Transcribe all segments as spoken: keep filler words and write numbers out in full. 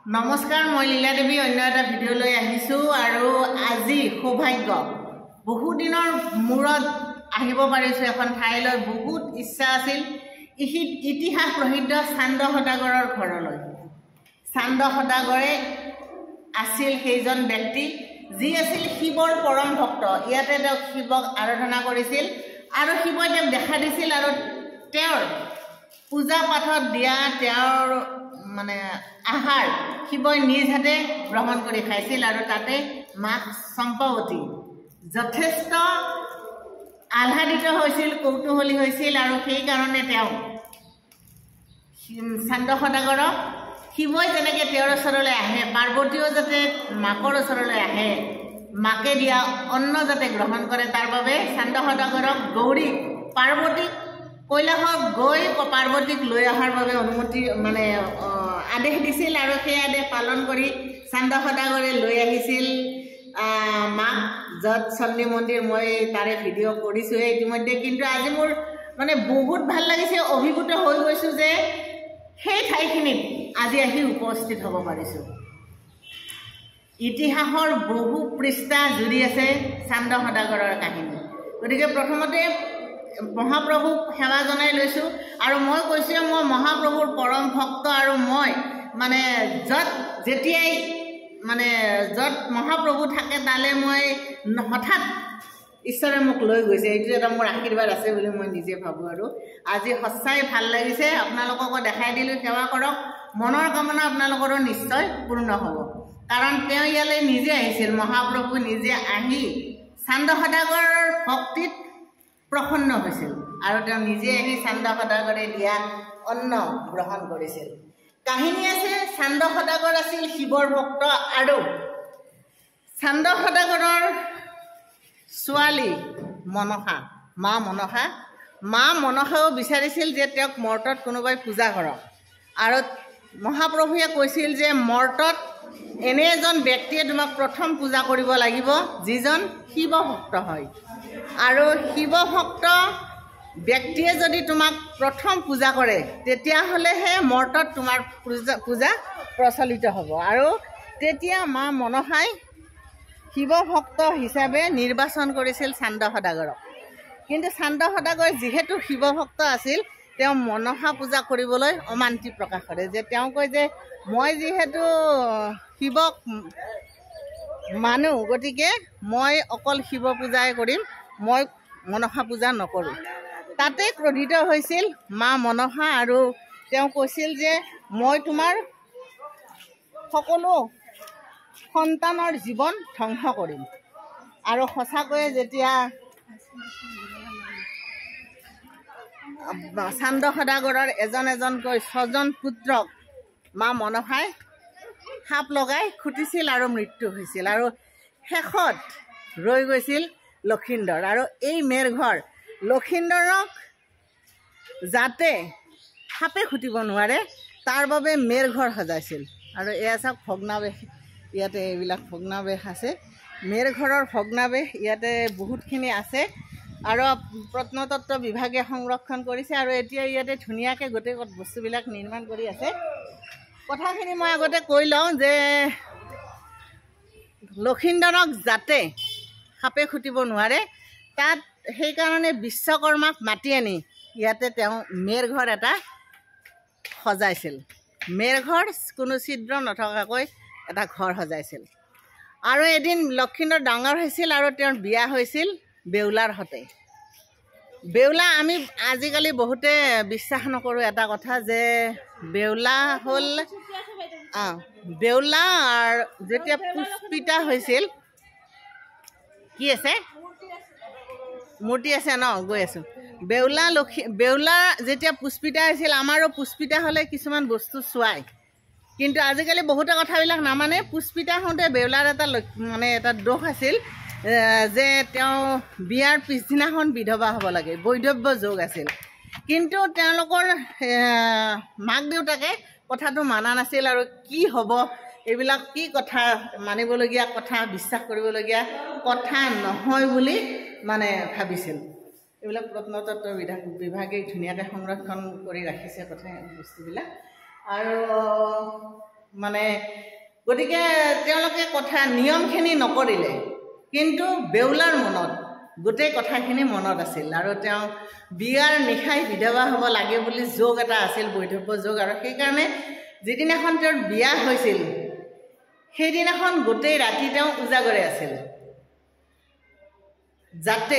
নমস্কাৰ, মই লীলা দেৱী অন্য এটা ভিডিঅ' লৈ আহিছোঁ আৰু আজি সৌভাগ্য বহু দিনৰ মূৰত আহিব পাৰিছোঁ এখন ঠাইলৈ। বহুত ইচ্ছা আছিল ইতিহাস প্ৰসিদ্ধ চান্দ সদাগৰৰ ঘৰলৈ। চান্দ সদাগৰে আছিল সেইজন ব্যক্তি যি আছিল শিৱৰ পৰম ভক্ত। ইয়াতে তেওঁ শিৱক আৰাধনা কৰিছিল আৰু শিৱই তেওঁক দেখা দিছিল আৰু তেওঁৰ পূজা পাঠত দিয়া তেওঁৰ মানে আহাৰ শিৱই নিজ হাতে গ্ৰহণ কৰি খাইছিল আৰু তাতে মাক চম্পাৱতী যথেষ্ট আহ্লাদিত হৈছিল, কৌতূহলী হৈছিল আৰু সেইকাৰণে তেওঁ চান্দ সদাগৰক শিৱই যেনেকৈ তেওঁৰ ওচৰলৈ আহে, পাৰ্বতীও যাতে মাকৰ ওচৰলৈ আহে, মাকে দিয়া অন্ন যাতে গ্ৰহণ কৰে, তাৰ বাবে চান্দ সদাগৰক গৌৰী পাৰ্বতীক কৈলাশত গৈ পাৰ্বতীক লৈ অহাৰ বাবে অনুমতি মানে আদেশ দিছিল আৰু সেই আদেশ পালন কৰি চান্দ সদাগৰে লৈ আহিছিল মাক, য'ত চণ্ডী মন্দিৰ মই তাৰে ভিডিঅ' কৰিছোঁহে ইতিমধ্যে। কিন্তু আজি মোৰ মানে বহুত ভাল লাগিছে, অভিভূত হৈ গৈছোঁ যে সেই ঠাইখিনিত আজি আহি উপস্থিত হ'ব পাৰিছোঁ। ইতিহাসৰ বহু পৃষ্ঠা জুৰি আছে চান্দ সদাগৰৰ কাহিনী। গতিকে প্ৰথমতে মহাপ্ৰভুক সেৱা জনাই লৈছোঁ আৰু মই কৈছোঁ মই মহাপ্ৰভুৰ পৰম ভক্ত আৰু মই মানে য'ত যেতিয়াই মানে য'ত মহাপ্ৰভু থাকে তালৈ মই হঠাৎ ঈশ্বৰে মোক লৈ গৈছে। এইটো এটা মোৰ আশীৰ্বাদ আছে বুলি মই নিজে ভাবোঁ আৰু আজি সঁচাই ভাল লাগিছে। আপোনালোককো দেখাই দিলোঁ, সেৱা কৰক, মনৰ কামনা আপোনালোকৰো নিশ্চয় পূৰ্ণ হ'ব। কাৰণ তেওঁ ইয়ালৈ নিজে আহিছিল, মহাপ্ৰভু নিজে আহি চান্দ সদাগৰৰ ভক্তিত প্ৰসন্ন হৈছিল আৰু তেওঁ নিজে আহি চান্দ সদাগৰে দিয়া অন্ন গ্ৰহণ কৰিছিল। কাহিনী আছে, চান্দ সদাগৰ আছিল শিৱৰ ভক্ত আৰু চান্দ সদাগৰৰ ছোৱালী মনসা, মা মনসা মা মনসাও বিচাৰিছিল যে তেওঁক মৰ্তত কোনোবাই পূজা কৰক আৰু মহাপ্ৰভুৱে কৈছিল যে মৰ্তত এনে এজন ব্যক্তিয়ে তোমাক প্ৰথম পূজা কৰিব লাগিব যিজন শিৱ ভক্ত হয়, আৰু শিৱ ভক্ত ব্যক্তিয়ে যদি তোমাক প্ৰথম পূজা কৰে তেতিয়াহ'লেহে মৰ্তত তোমাৰ পূজা পূজা প্ৰচলিত হ'ব। আৰু তেতিয়া মা মনসাই শিৱ ভক্ত হিচাপে নিৰ্বাচন কৰিছিল চান্দ সদাগৰক। কিন্তু চান্দ সদাগৰ যিহেতু শিৱ ভক্ত আছিল, তেওঁ মনসা পূজা কৰিবলৈ অমান্তি প্ৰকাশ কৰে, যে তেওঁ কয় যে মই যিহেতু শিৱক মানুহ, গতিকে মই অকল শিৱ পূজাই কৰিম, মই মনসা পূজা নকৰোঁ। তাতে ক্ৰোধিত হৈছিল মা মনসা আৰু তেওঁ কৈছিল যে মই তোমাৰ সকলো সন্তানৰ জীৱন ধ্বংস কৰিম। আৰু সঁচাকৈয়ে যেতিয়া চান্দ সদাগৰৰ এজন এজনকৈ ছজন পুত্ৰক মা মনসাই সাপ লগাই খুটিছিল আৰু মৃত্যু হৈছিল আৰু শেষত ৰৈ গৈছিল লক্ষীন্দৰ। আৰু এই মেৰঘৰ লক্ষীন্দৰক যাতে সাপে খুটিব নোৱাৰে তাৰ বাবে মেৰঘৰ সজাইছিল। আৰু এয়া চাওক ভগ্নাৱেশ, ইয়াতে এইবিলাক ভগ্নাৱেশ আছে, মেৰঘৰৰ ভগ্নাৱেশ ইয়াতে বহুতখিনি আছে আৰু প্ৰত্নতত্ত্ব বিভাগে সংৰক্ষণ কৰিছে আৰু এতিয়া ইয়াতে ধুনীয়াকৈ গোটেই বস্তুবিলাক নিৰ্মাণ কৰি আছে। কথাখিনি মই আগতে কৈ লওঁ যে লক্ষীন্দৰক যাতে সাপে খুটিব নোৱাৰে তাত সেইকাৰণে বিশ্বকৰ্মাক মাতি আনি ইয়াতে তেওঁ মেৰঘৰ এটা সজাইছিল। মেৰঘৰ কোনো ছিদ্ৰ নথকাকৈ এটা ঘৰ সজাইছিল। আৰু এদিন লক্ষীন্দৰ ডাঙৰ হৈছিল আৰু তেওঁৰ বিয়া হৈছিল বেউলাৰ সতে। বেউলা আমি আজিকালি বহুতে বিশ্বাস নকৰোঁ এটা কথা যে বেউলা হ'ল অঁ বেউলা যেতিয়া পুষ্পিতা হৈছিল, কি আছে মূৰ্তি আছে ন, গৈ আছোঁ। বেউলা লক্ষী বেউলা যেতিয়া পুষ্পিতা হৈছিল, আমাৰো পুষ্পিতা হ'লে কিছুমান বস্তু চোৱায়, কিন্তু আজিকালি বহুতে কথাবিলাক নামানে। পুষ্পিতা হওঁতে বেউলাৰ এটা মানে এটা দোষ আছিল যে তেওঁ বিয়াৰ পিছদিনাখন বিধৱা হ'ব লাগে, বৈধব্য যোগ আছিল। কিন্তু তেওঁলোকৰ মাক দেউতাকে কথাটো মানা নাছিল আৰু কি হ'ব এইবিলাক কি কথা, মানিবলগীয়া কথা, বিশ্বাস কৰিবলগীয়া কথা নহয় বুলি মানে ভাবিছিল। এইবিলাক প্ৰত্নতত্ত্ব বিভাগে ধুনীয়াকৈ সংৰক্ষণ কৰি ৰাখিছে কথা বস্তুবিলাক। আৰু মানে গতিকে তেওঁলোকে কথা নিয়মখিনি নকৰিলে কিন্তু বেউলাৰ মনত গোটেই কথাখিনি মনত আছিল আৰু তেওঁ বিয়াৰ নিশাই বিধৱা হ'ব লাগে বুলি যোগ এটা আছিল বৈধব্য যোগ আৰু সেইকাৰণে যিদিনাখন তেওঁৰ বিয়া হৈছিল সেইদিনাখন গোটেই ৰাতি তেওঁ উজাগৰে আছিল যাতে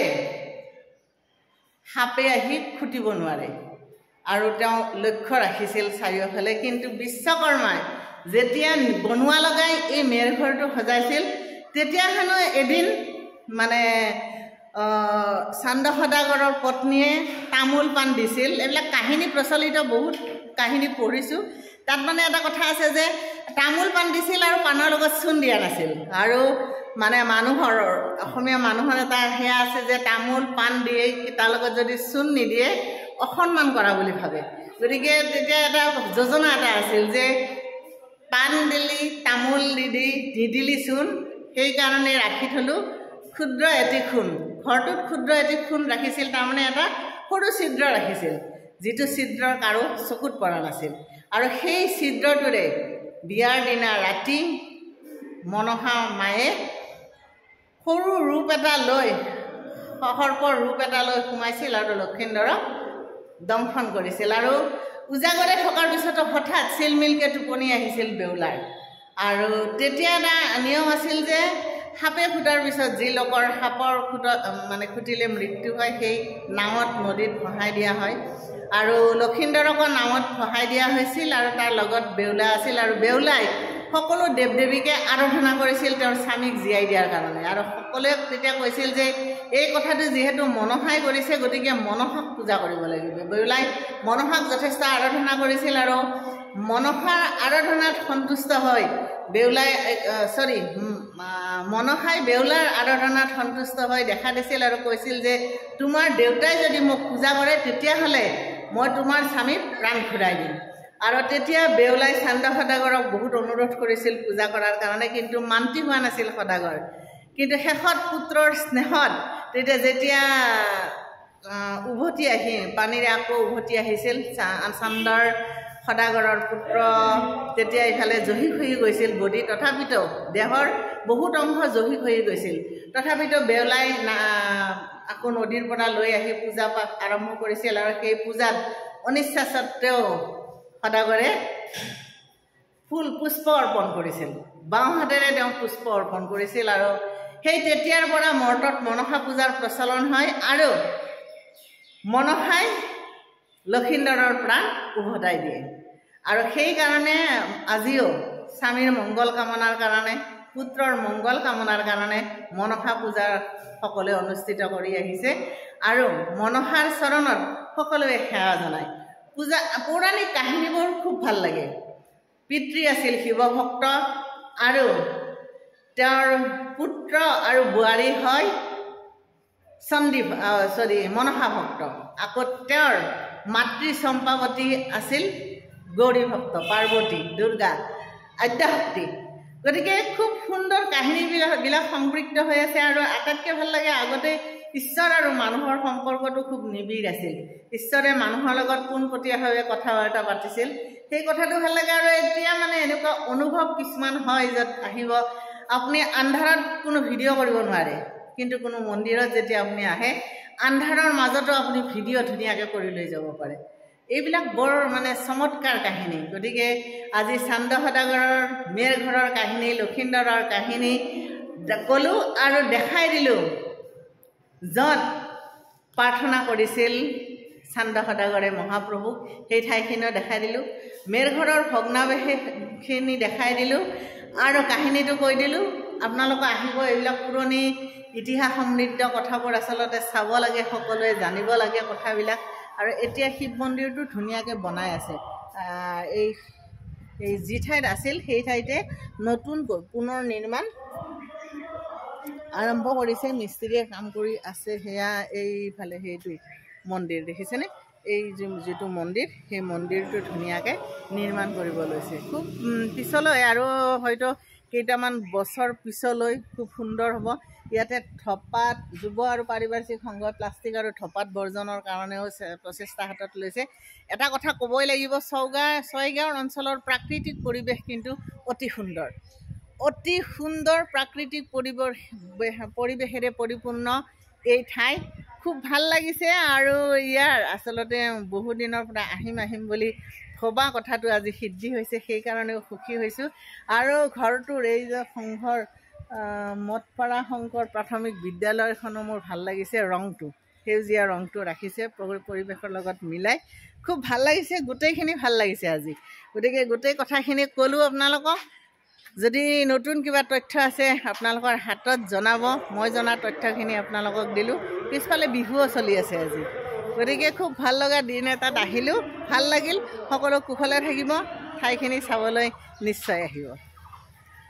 সাপে আহি খুটিব নোৱাৰে আৰু তেওঁ লক্ষ্য ৰাখিছিল চাৰিওফালে কিন্তু বিশ্বকৰ্মাই যেতিয়া বনোৱা লগাই এই মেৰঘৰটো সজাইছিল তেতিয়া হেনো এদিন মানে চান্দ সদাগৰৰ পত্নীয়ে তামোল পাণ দিছিল এইবিলাক কাহিনী প্ৰচলিত বহুত কাহিনী পঢ়িছোঁ তাত মানে এটা কথা আছে যে তামোল পাণ দিছিল আৰু পাণৰ লগত চূণ দিয়া নাছিল আৰু মানে মানুহৰ অসমীয়া মানুহৰ এটা সেয়া আছে যে তামোল পাণ দিয়ে তাৰ লগত যদি চূণ নিদিয়ে অসন্মান কৰা বুলি ভাবে গতিকে তেতিয়া এটা যোজনা এটা আছিল যে পাণ দিলি তামোল দি দি নিদিলি চূণ সেইকাৰণে ৰাখি থলোঁ ক্ষুদ্ৰ এটি খুণ ঘৰটোত ক্ষুদ্ৰ এটি খুণ ৰাখিছিল তাৰমানে এটা সৰু ছিদ্ৰ ৰাখিছিল যিটো ছিদ্ৰৰ কাৰো চকুত পৰা নাছিল আৰু সেই ছিদ্ৰটোৰে বিয়াৰ দিনা ৰাতি মনসা মায়ে সৰু ৰূপ এটা লৈ সৰ্পৰ ৰূপ এটা লৈ সোমাইছিল আৰু লক্ষীন্দৰক দংশন কৰিছিল আৰু উজাগৰে থকাৰ পিছতো হঠাৎ চিলমিলকৈ টোপনি আহিছিল বেউলাৰ আৰু তেতিয়া এটা নিয়ম আছিল যে সাপে ফুটাৰ পিছত যি লোকৰ সাপৰ ফুট মানে ফুটিলে মৃত্যু হয় সেই নাৱত নদীত ভহাই দিয়া হয় আৰু লক্ষীন্দৰকো নাৱত ভহাই দিয়া হৈছিল আৰু তাৰ লগত বেউলা আছিল আৰু বেউলাই সকলো দেৱ দেৱীকে আৰাধনা কৰিছিল তেওঁৰ স্বামীক জীয়াই দিয়াৰ কাৰণে আৰু সকলোৱে তেতিয়া কৈছিল যে এই কথাটো যিহেতু মনসাই কৰিছে গতিকে মনসাক পূজা কৰিব লাগিব বেউলাই মনসাক যথেষ্ট আৰাধনা কৰিছিল আৰু মনসাৰ আৰাধনাত সন্তুষ্ট হয় বেউলাই সৰি মনসাই বেউলাৰ আৰাধনাত সন্তুষ্ট হৈ দেখা দিছিল আৰু কৈছিল যে তোমাৰ দেউতাই যদি মোক পূজা কৰে তেতিয়াহ'লে মই তোমাৰ স্বামীক প্ৰাণ ঘূৰাই দিম আৰু তেতিয়া বেউলাই চান্দ সদাগৰক বহুত অনুৰোধ কৰিছিল পূজা কৰাৰ কাৰণে কিন্তু মান্তি হোৱা নাছিল সদাগৰ কিন্তু শেষত পুত্ৰৰ স্নেহত তেতিয়া যেতিয়া উভতি আহি পানীৰে আকৌ উভতি আহিছিল চান্দৰ সদাগৰৰ পুত্ৰ তেতিয়া ইফালে জহি খহি গৈছিল বডি তথাপিতো দেহৰ বহুত অংশ জহি খহি গৈছিল তথাপিতো বেউলাই আকৌ নদীৰ পৰা লৈ আহি পূজা পাঠ আৰম্ভ কৰিছিল আৰু সেই পূজাত অনিচ্ছা সত্ত্বেও সদাগৰে ফুল পুষ্প অৰ্পণ কৰিছিল বাওঁ হাতেৰে তেওঁ পুষ্প অৰ্পণ কৰিছিল আৰু সেই তেতিয়াৰ পৰা মৰ্তত মনসা পূজাৰ প্ৰচলন হয় আৰু মনসাই লক্ষীন্দৰৰ প্ৰাণ উভতাই দিয়ে আৰু সেইকাৰণে আজিও স্বামীৰ মংগল কামনাৰ কাৰণে পুত্ৰৰ মংগল কামনাৰ কাৰণে মনসা পূজা সকলোৱে অনুষ্ঠিত কৰি আহিছে আৰু মনসাৰ চৰণত সকলোৱে সেৱা জনায় পূজা পৌৰাণিক কাহিনীবোৰ খুব ভাল লাগে পিতৃ আছিল শিৱভক্ত আৰু তেওঁৰ পুত্ৰ আৰু বোৱাৰী হয় চণ্ডী সৰি মনসা ভক্ত আকৌ তেওঁৰ মাতৃ চম্পাৱতী আছিল গৌৰী ভক্ত পাৰ্বতী দুৰ্গা আদ্যাশক্তি গতিকে খুব সুন্দৰ কাহিনীবিলাক বিলাক সম্পৃক্ত হৈ আছে আৰু আটাইতকৈ ভাল লাগে আগতে ঈশ্বৰ আৰু মানুহৰ সম্পৰ্কটো খুব নিবিড় আছিল ঈশ্বৰে মানুহৰ লগত পোনপটীয়াভাৱে কথা বাৰ্তা পাতিছিল সেই কথাটো ভাল লাগে আৰু এতিয়া মানে এনেকুৱা অনুভৱ কিছুমান হয় য'ত আহিব আপুনি আন্ধাৰত কোনো ভিডিঅ' কৰিব নোৱাৰে কিন্তু কোনো মন্দিৰত যেতিয়া আপুনি আহে আন্ধাৰৰ মাজতো আপুনি ভিডিঅ' ধুনীয়াকৈ কৰি লৈ যাব পাৰে এইবিলাক বৰ মানে চমৎকাৰ কাহিনী গতিকে আজি চান্দ সদাগৰৰ মেৰঘৰৰ কাহিনী লক্ষীন্দৰৰ কাহিনী ক'লোঁ আৰু দেখাই দিলোঁ য'ত প্ৰাৰ্থনা কৰিছিল চান্দ সদাগৰে মহাপ্ৰভুক সেই ঠাইখিনিও দেখাই দিলোঁ মেৰঘৰৰ ভগ্নাৱশেষখিনি দেখাই দিলোঁ আৰু কাহিনীটো কৈ দিলোঁ আপোনালোকে আহিব এইবিলাক পুৰণি ইতিহাস সমৃদ্ধ কথাবোৰ আচলতে চাব লাগে সকলোৱে জানিব লাগে কথাবিলাক আৰু এতিয়া শিৱ মন্দিৰটো ধুনীয়াকৈ বনাই আছে এই এই যি ঠাইত আছিল সেই ঠাইতে নতুনকৈ পুনৰ নিৰ্মাণ আৰম্ভ কৰিছে মিস্ত্ৰীয়ে কাম কৰি আছে সেয়া এইফালে সেইটো মন্দিৰ দেখিছেনে এই যিটো মন্দিৰ সেই মন্দিৰটো ধুনীয়াকৈ নিৰ্মাণ কৰিব লৈছে খুব পিছলৈ আৰু হয়তো কেইটামান বছৰ পিছলৈ খুব সুন্দৰ হ'ব ইয়াতে থপাত যুৱ আৰু পাৰিপাৰ্শ্বিক সংঘই প্লাষ্টিক আৰু থপাত বৰ্জনৰ কাৰণেও প্ৰচেষ্টা হাতত লৈছে। এটা কথা ক'বই লাগিব, ছয়গাঁও ছয়গাঁৱৰ অঞ্চলৰ প্ৰাকৃতিক পৰিৱেশ কিন্তু অতি সুন্দৰ, অতি সুন্দৰ প্ৰাকৃতিক পৰিৱেশ পৰিৱেশেৰে পৰিপূৰ্ণ এই ঠাই। খুব ভাল লাগিছে আৰু ইয়াৰ আচলতে বহুদিনৰ পৰা আহিম আহিম বুলি ভবা কথাটো আজি সিদ্ধি হৈছে, সেইকাৰণেও সুখী হৈছোঁ। আৰু ঘৰটোৰ এই যে সংঘৰ মঠপাৰা শংকৰ প্ৰাথমিক বিদ্যালয়খনো মোৰ ভাল লাগিছে, ৰংটো সেউজীয়া ৰংটো ৰাখিছে পৰিৱেশৰ লগত মিলাই, খুব ভাল লাগিছে, গোটেইখিনি ভাল লাগিছে আজি। গতিকে গোটেই কথাখিনি ক'লোঁ আপোনালোকক। যদি নতুন কিবা তথ্য আছে আপোনালোকৰ হাতত জনাব, মই জনা তথ্যখিনি আপোনালোকক দিলোঁ। পিছফালে বিহুও চলি আছে আজি, গতিকে খুব ভাল লগা দিন এটাত আহিলোঁ, ভাল লাগিল। সকলো কুশলে থাকিব, ঠাইখিনি চাবলৈ নিশ্চয় আহিব।